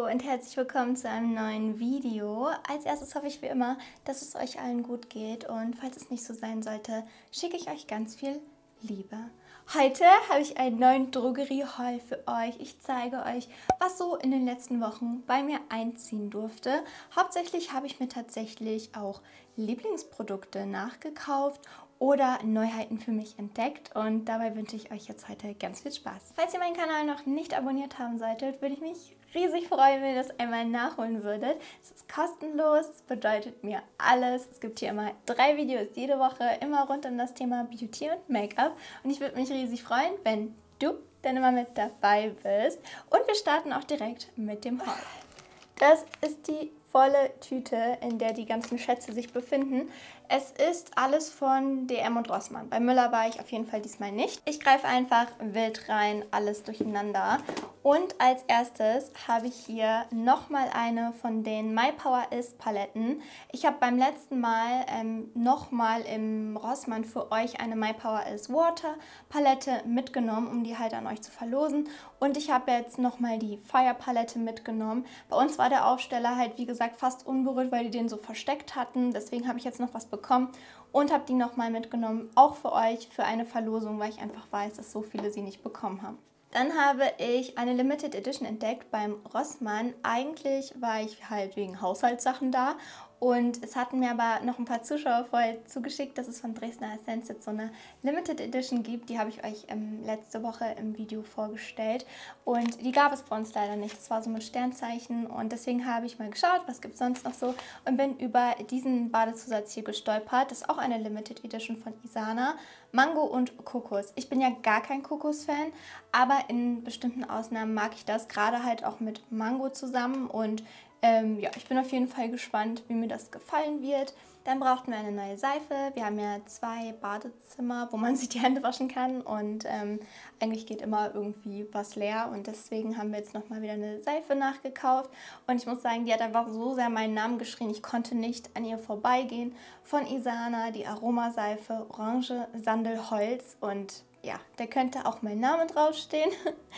und herzlich willkommen zu einem neuen Video. Als erstes hoffe ich wie immer, dass es euch allen gut geht und falls es nicht so sein sollte, schicke ich euch ganz viel Liebe. Heute habe ich einen neuen Drogerie-Haul für euch. Ich zeige euch, was so in den letzten Wochen bei mir einziehen durfte. Hauptsächlich habe ich mir tatsächlich auch Lieblingsprodukte nachgekauft oder Neuheiten für mich entdeckt und dabei wünsche ich euch jetzt heute ganz viel Spaß. Falls ihr meinen Kanal noch nicht abonniert haben solltet, würde ich mich riesig freuen, wenn ihr das einmal nachholen würdet. Es ist kostenlos, es bedeutet mir alles. Es gibt hier immer 3 Videos jede Woche, immer rund um das Thema Beauty und Make-up und ich würde mich riesig freuen, wenn du dann immer mit dabei bist. Und wir starten auch direkt mit dem Haul. Das ist die volle Tüte, in der die ganzen Schätze sich befinden. Es ist alles von DM und Rossmann. Bei Müller war ich auf jeden Fall diesmal nicht. Ich greife einfach wild rein, alles durcheinander. Und als erstes habe ich hier nochmal eine von den My Power Is Paletten. Ich habe beim letzten Mal nochmal im Rossmann für euch eine My Power Is Water Palette mitgenommen, um die halt an euch zu verlosen. Und ich habe jetzt nochmal die Fire Palette mitgenommen. Bei uns war der Aufsteller halt, wie gesagt, fast unberührt, weil die den so versteckt hatten. Deswegen habe ich jetzt noch was bekommen und habe die nochmal mitgenommen, auch für euch, für eine Verlosung, weil ich einfach weiß, dass so viele sie nicht bekommen haben. Dann habe ich eine Limited Edition entdeckt beim Rossmann. Eigentlich war ich halt wegen Haushaltssachen da und es hatten mir aber noch ein paar Zuschauer vorher zugeschickt, dass es von Dresdner Essenz jetzt so eine Limited Edition gibt. Die habe ich euch letzte Woche im Video vorgestellt und die gab es bei uns leider nicht. Das war so mit Sternzeichen und deswegen habe ich mal geschaut, was gibt es sonst noch so und bin über diesen Badezusatz hier gestolpert. Das ist auch eine Limited Edition von Isana. Mango und Kokos. Ich bin ja gar kein Kokos-Fan, aber in bestimmten Ausnahmen mag ich das, gerade halt auch mit Mango zusammen und ja, ich bin auf jeden Fall gespannt, wie mir das gefallen wird. Dann brauchten wir eine neue Seife. Wir haben ja 2 Badezimmer, wo man sich die Hände waschen kann und eigentlich geht immer irgendwie was leer und deswegen haben wir jetzt nochmal wieder eine Seife nachgekauft und ich muss sagen, die hat einfach so sehr meinen Namen geschrien, ich konnte nicht an ihr vorbeigehen. Von Isana, die Aromaseife Orange Sandelholz und ja, da könnte auch mein Name draufstehen.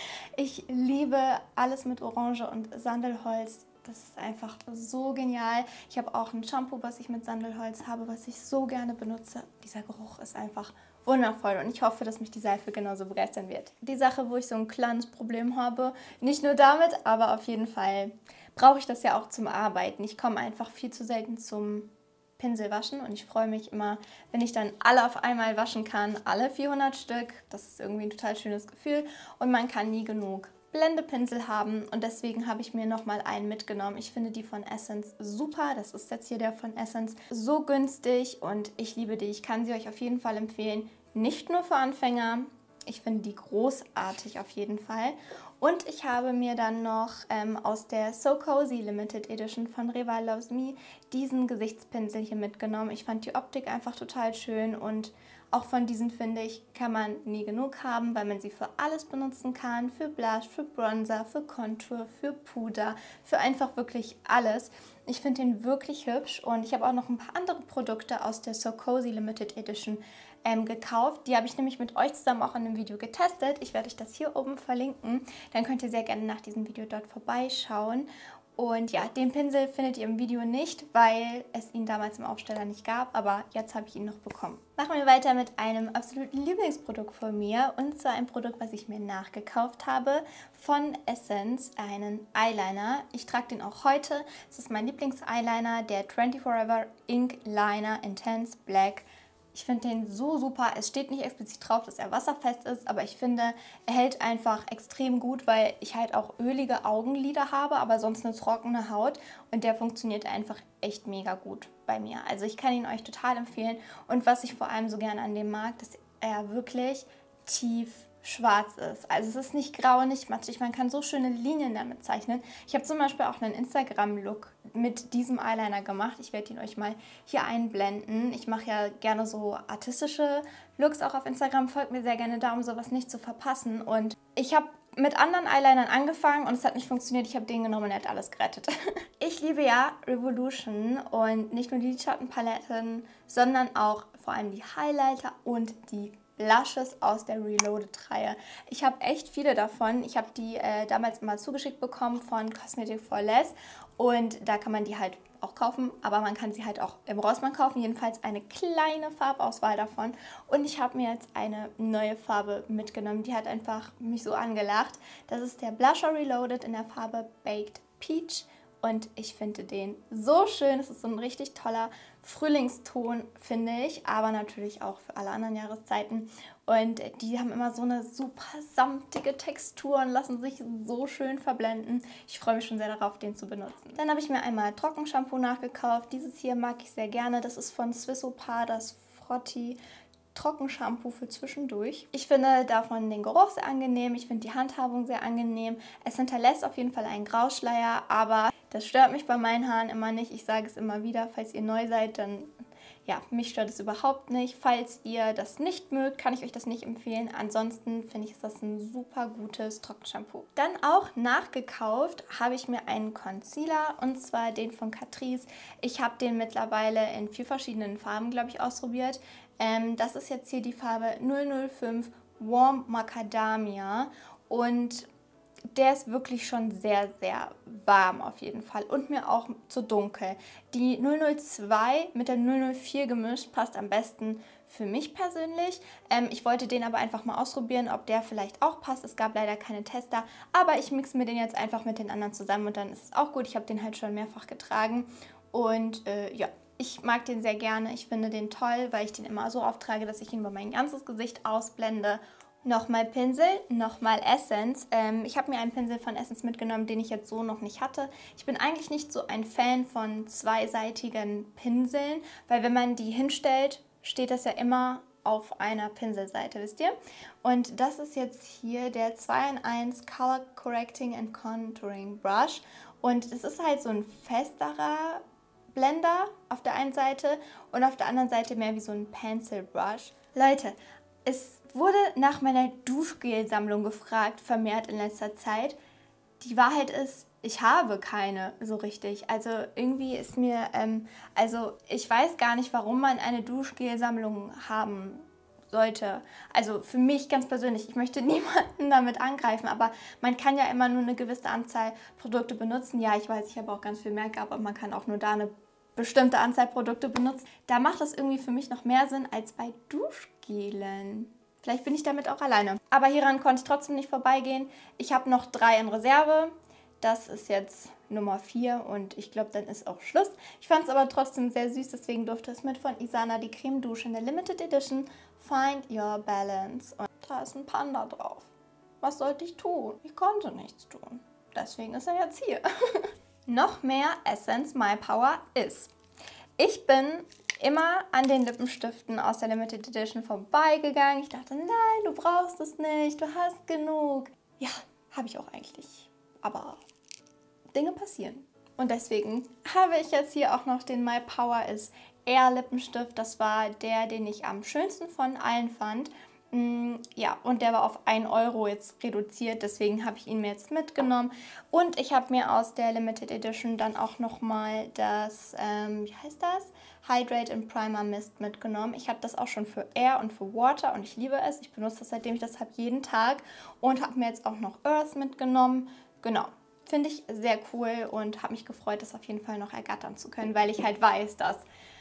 Ich liebe alles mit Orange und Sandelholz. Das ist einfach so genial. Ich habe auch ein Shampoo, was ich mit Sandelholz habe, was ich so gerne benutze. Dieser Geruch ist einfach wundervoll und ich hoffe, dass mich die Seife genauso begeistern wird. Die Sache, wo ich so ein kleines Problem habe, nicht nur damit, aber auf jeden Fall brauche ich das ja auch zum Arbeiten. Ich komme einfach viel zu selten zum Pinsel waschen und ich freue mich immer, wenn ich dann alle auf einmal waschen kann, alle 400 Stück. Das ist irgendwie ein total schönes Gefühl und man kann nie genug Blendepinsel haben und deswegen habe ich mir nochmal einen mitgenommen. Ich finde die von Essence super. Das ist jetzt hier der von Essence. So günstig und ich liebe die. Ich kann sie euch auf jeden Fall empfehlen. Nicht nur für Anfänger. Ich finde die großartig auf jeden Fall. Und ich habe mir dann noch aus der So Cozy Limited Edition von Rival Loves Me diesen Gesichtspinsel hier mitgenommen. Ich fand die Optik einfach total schön und auch von diesen, finde ich, kann man nie genug haben, weil man sie für alles benutzen kann. Für Blush, für Bronzer, für Contour, für Puder, für einfach wirklich alles. Ich finde den wirklich hübsch und ich habe auch noch ein paar andere Produkte aus der So Cozy Limited Edition gekauft. Die habe ich nämlich mit euch zusammen auch in einem Video getestet. Ich werde euch das hier oben verlinken. Dann könnt ihr sehr gerne nach diesem Video dort vorbeischauen. Und ja, den Pinsel findet ihr im Video nicht, weil es ihn damals im Aufsteller nicht gab, aber jetzt habe ich ihn noch bekommen. Machen wir weiter mit einem absoluten Lieblingsprodukt von mir und zwar ein Produkt, was ich mir nachgekauft habe von Essence, einen Eyeliner. Ich trage den auch heute. Es ist mein Lieblings-Eyeliner, der 24 Forever Ink Liner Intense Black. Ich finde den so super. Es steht nicht explizit drauf, dass er wasserfest ist, aber ich finde, er hält einfach extrem gut, weil ich halt auch ölige Augenlider habe, aber sonst eine trockene Haut und der funktioniert einfach echt mega gut bei mir. Also ich kann ihn euch total empfehlen und was ich vor allem so gerne an dem mag, dass er wirklich tief schwarz ist. Also es ist nicht grau, nicht matschig, man kann so schöne Linien damit zeichnen. Ich habe zum Beispiel auch einen Instagram-Look mit diesem Eyeliner gemacht. Ich werde ihn euch mal hier einblenden. Ich mache ja gerne so artistische Looks auch auf Instagram. Folgt mir sehr gerne da, um sowas nicht zu verpassen. Und ich habe mit anderen Eyelinern angefangen und es hat nicht funktioniert. Ich habe den genommen und er hat alles gerettet. Ich liebe ja Revolution und nicht nur die Lidschattenpaletten, sondern auch vor allem die Highlighter und die Blushes aus der Reloaded-Reihe. Ich habe echt viele davon. Ich habe die damals immer zugeschickt bekommen von Cosmetic for Less und da kann man die halt auch kaufen, aber man kann sie halt auch im Rossmann kaufen. Jedenfalls eine kleine Farbauswahl davon. Und ich habe mir jetzt eine neue Farbe mitgenommen. Die hat einfach mich so angelacht. Das ist der Blusher Reloaded in der Farbe Baked Peach. Und ich finde den so schön. Es ist so ein richtig toller Frühlingston, finde ich. Aber natürlich auch für alle anderen Jahreszeiten. Und die haben immer so eine super samtige Textur und lassen sich so schön verblenden. Ich freue mich schon sehr darauf, den zu benutzen. Dann habe ich mir einmal Trockenshampoo nachgekauft. Dieses hier mag ich sehr gerne. Das ist von Swissopar, das Frotti Trockenshampoo für zwischendurch. Ich finde davon den Geruch sehr angenehm. Ich finde die Handhabung sehr angenehm. Es hinterlässt auf jeden Fall einen Grauschleier, aber das stört mich bei meinen Haaren immer nicht. Ich sage es immer wieder, falls ihr neu seid, dann ja, mich stört es überhaupt nicht. Falls ihr das nicht mögt, kann ich euch das nicht empfehlen. Ansonsten finde ich, ist das ein super gutes Trockenshampoo. Dann auch nachgekauft habe ich mir einen Concealer und zwar den von Catrice. Ich habe den mittlerweile in 4 verschiedenen Farben, glaube ich, ausprobiert. Das ist jetzt hier die Farbe 005 Warm Macadamia und der ist wirklich schon sehr, sehr warm auf jeden Fall und mir auch zu dunkel. Die 002 mit der 004 gemischt passt am besten für mich persönlich. Ich wollte den aber einfach mal ausprobieren, ob der vielleicht auch passt. Es gab leider keine Tester, aber ich mixe mir den jetzt einfach mit den anderen zusammen und dann ist es auch gut. Ich habe den halt schon mehrfach getragen und ja. Ich mag den sehr gerne, ich finde den toll, weil ich den immer so auftrage, dass ich ihn über mein ganzes Gesicht ausblende. Nochmal Pinsel, nochmal Essence. Ich habe mir einen Pinsel von Essence mitgenommen, den ich jetzt so noch nicht hatte. Ich bin eigentlich nicht so ein Fan von zweiseitigen Pinseln, weil wenn man die hinstellt, steht das ja immer auf einer Pinselseite, wisst ihr? Und das ist jetzt hier der 2-in-1 Color Correcting and Contouring Brush. Und es ist halt so ein festerer Blender auf der einen Seite und auf der anderen Seite mehr wie so ein Pencil Brush. Leute, es wurde nach meiner Duschgel-Sammlung gefragt, vermehrt in letzter Zeit. Die Wahrheit ist, ich habe keine so richtig. Also irgendwie ist mir, also ich weiß gar nicht, warum man eine Duschgel-Sammlung haben sollte. Also für mich ganz persönlich, ich möchte niemanden damit angreifen, aber man kann ja immer nur eine gewisse Anzahl Produkte benutzen. Ja, ich weiß, ich habe auch ganz viel Make-up, aber man kann auch nur da eine bestimmte Anzahl Produkte benutzen. Da macht das irgendwie für mich noch mehr Sinn als bei Duschgelen. Vielleicht bin ich damit auch alleine. Aber hieran konnte ich trotzdem nicht vorbeigehen. Ich habe noch 3 in Reserve. Das ist jetzt Nummer 4 und ich glaube, dann ist auch Schluss. Ich fand es aber trotzdem sehr süß, deswegen durfte es mit von Isana die Creme Douche in der Limited Edition Find Your Balance. Und da ist ein Panda drauf. Was sollte ich tun? Ich konnte nichts tun. Deswegen ist er jetzt hier. Noch mehr Essence My Power ist. Ich bin immer an den Lippenstiften aus der Limited Edition vorbeigegangen. Ich dachte, nein, du brauchst es nicht, du hast genug. Ja, habe ich auch eigentlich. Aber Dinge passieren. Und deswegen habe ich jetzt hier auch noch den My Power is Air Lippenstift. Das war der, den ich am schönsten von allen fand. Ja, und der war auf 1 € jetzt reduziert, deswegen habe ich ihn mir jetzt mitgenommen. Und ich habe mir aus der Limited Edition dann auch nochmal das, wie heißt das? Hydrate and Primer Mist mitgenommen. Ich habe das auch schon für Air und für Water und ich liebe es. Ich benutze das, seitdem ich das habe, jeden Tag. Und habe mir jetzt auch noch Earth mitgenommen. Genau, finde ich sehr cool und habe mich gefreut, das auf jeden Fall noch ergattern zu können, weil ich halt weiß, dass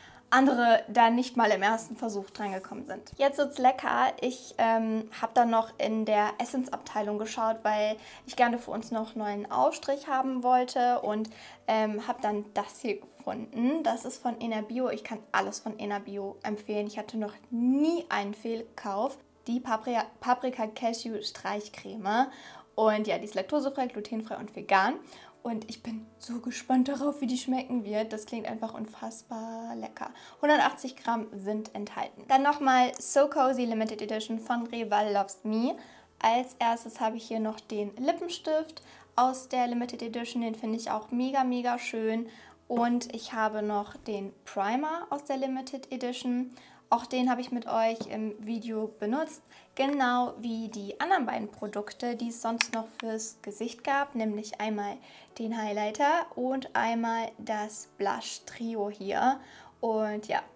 andere da nicht mal im ersten Versuch dran gekommen sind. Jetzt wird's lecker. Ich habe dann noch in der Essence-Abteilung geschaut, weil ich gerne für uns noch neuen Aufstrich haben wollte und habe dann das hier gefunden. Das ist von Enerbio. Ich kann alles von Enerbio empfehlen. Ich hatte noch nie einen Fehlkauf. Die Paprika Cashew Streichcreme. Und ja, die ist laktosefrei, glutenfrei und vegan. Und ich bin so gespannt darauf, wie die schmecken wird. Das klingt einfach unfassbar lecker. 180 Gramm sind enthalten. Dann nochmal So Cozy Limited Edition von Rival Loves Me. Als erstes habe ich hier noch den Lippenstift aus der Limited Edition. Den finde ich auch mega, mega schön. Und ich habe noch den Primer aus der Limited Edition. Auch den habe ich mit euch im Video benutzt, genau wie die anderen beiden Produkte, die es sonst noch fürs Gesicht gab, nämlich einmal den Highlighter und einmal das Blush Trio hier. Und ja,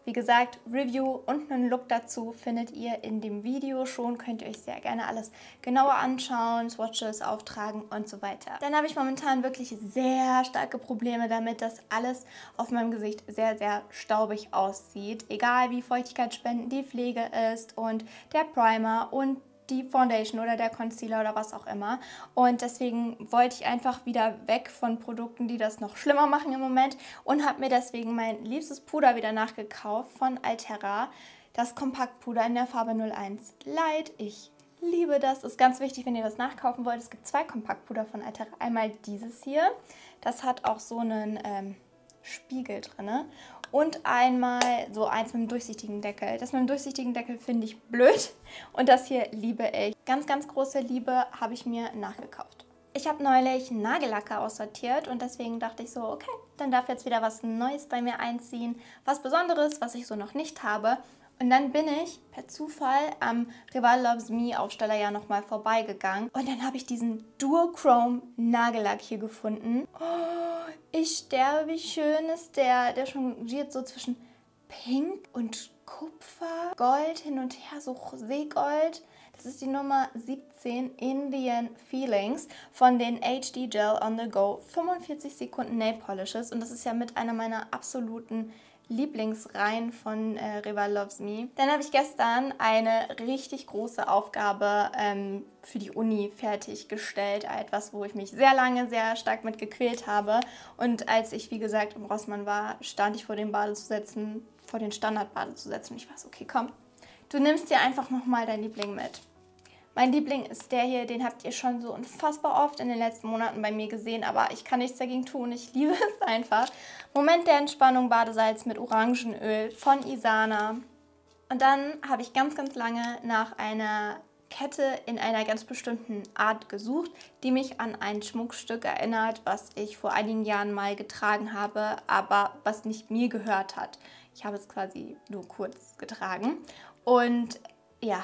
Wie gesagt, Review und einen Look dazu findet ihr in dem Video schon. Könnt ihr euch sehr gerne alles genauer anschauen, Swatches auftragen und so weiter. Dann habe ich momentan wirklich sehr starke Probleme damit, dass alles auf meinem Gesicht sehr, sehr staubig aussieht. Egal wie feuchtigkeitsspendend die Pflege ist und der Primer und die Foundation oder der Concealer oder was auch immer. Und deswegen wollte ich einfach wieder weg von Produkten, die das noch schlimmer machen im Moment und habe mir deswegen mein liebstes Puder wieder nachgekauft von Altera. Das Kompaktpuder in der Farbe 01 Light. Ich liebe das. Ist ganz wichtig, wenn ihr das nachkaufen wollt. Es gibt 2 Kompaktpuder von Altera. Einmal dieses hier. Das hat auch so einen Spiegel drin. Und einmal so eins mit einem durchsichtigen Deckel. Das mit dem durchsichtigen Deckel finde ich blöd und das hier liebe ich. Ganz, ganz große Liebe, habe ich mir nachgekauft. Ich habe neulich Nagellacke aussortiert und deswegen dachte ich so, okay, dann darf jetzt wieder was Neues bei mir einziehen. Was Besonderes, was ich so noch nicht habe. Und dann bin ich per Zufall am Rival Loves Me Aufsteller ja nochmal vorbeigegangen. Und dann habe ich diesen Duochrome Nagellack hier gefunden. Oh, ich sterbe, wie schön ist der. Der changiert so zwischen Pink und Kupfer, Gold hin und her, so Roségold. Das ist die Nummer 17, Indian Feelings von den HD Gel on the Go 45 Sekunden Nail Polishes. Und das ist ja mit einer meiner absoluten Lieblingsreihen von Rival Loves Me. Dann habe ich gestern eine richtig große Aufgabe für die Uni fertiggestellt. Etwas, wo ich mich sehr lange, sehr stark mit gequält habe. Und als ich, wie gesagt, im Rossmann war, stand ich vor den Badezusätzen, vor den Standardbadezusätzen. Und ich war so, okay, komm, du nimmst dir einfach nochmal dein Liebling mit. Mein Liebling ist der hier, den habt ihr schon so unfassbar oft in den letzten Monaten bei mir gesehen, aber ich kann nichts dagegen tun, ich liebe es einfach. Moment der Entspannung, Badesalz mit Orangenöl von Isana. Und dann habe ich ganz, ganz lange nach einer Kette in einer ganz bestimmten Art gesucht, die mich an ein Schmuckstück erinnert, was ich vor einigen Jahren mal getragen habe, aber was nicht mir gehört hat. Ich habe es quasi nur kurz getragen und ja,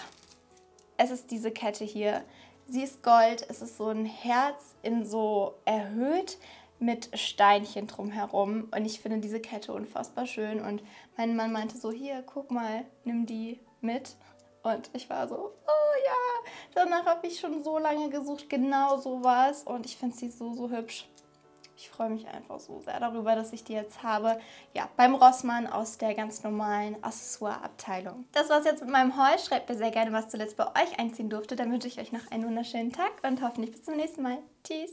es ist diese Kette hier. Sie ist Gold, es ist so ein Herz in so erhöht mit Steinchen drumherum. Und ich finde diese Kette unfassbar schön. Und mein Mann meinte so, hier, guck mal, nimm die mit. Und ich war so, oh ja, danach habe ich schon so lange gesucht, genau sowas. Und ich finde sie so, so hübsch. Ich freue mich einfach so sehr darüber, dass ich die jetzt habe. Ja, beim Rossmann aus der ganz normalen Accessoire-Abteilung. Das war's jetzt mit meinem Haul. Schreibt mir sehr gerne, was zuletzt bei euch einziehen durfte. Dann wünsche ich euch noch einen wunderschönen Tag und hoffentlich bis zum nächsten Mal. Tschüss!